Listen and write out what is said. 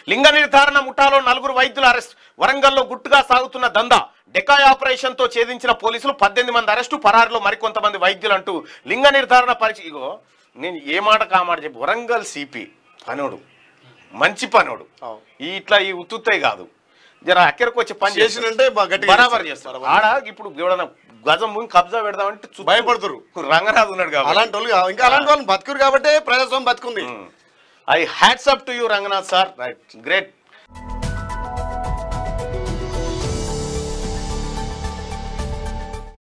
లింగ నిర్ధారణ ముఠాలో 4 వైద్యుల అరెస్ట్. వరంగల్లో గుట్టుగా సాగుతున్న దందా. డెకాయ్ ఆపరేషన్ తో ఛేదించిన పోలీసులు 18 మంది అరెస్టు, పరారులో మరికొంతమంది వైద్యులు అంటూ లింగ నిర్ధారణ పరీక్ష. ఇగో నేను ఏ మాట కామాట చెప్పి వరంగల్ సిపి పనోడు, మంచి పనోడు. ఇట్లా ఈ ఉత్తుత్తే కాదు, జర అక్కడికి వచ్చి పని చేసినంటే బరాబర్ చేస్తారు. ఆడ ఇప్పుడు ఎవడన్నా గజం భూమి కబ్జా పెడదామంటే భయపడుతురు. రంగనాథ్ ఉన్నాడు కాబట్టి అలాంటి వాళ్ళు, ఇంకా అలాంటి వాళ్ళు బతుకురు కాబట్టి ప్రజాస్వామ్యం బతుకుంది. I hats up to you Ranganath sir, right, great.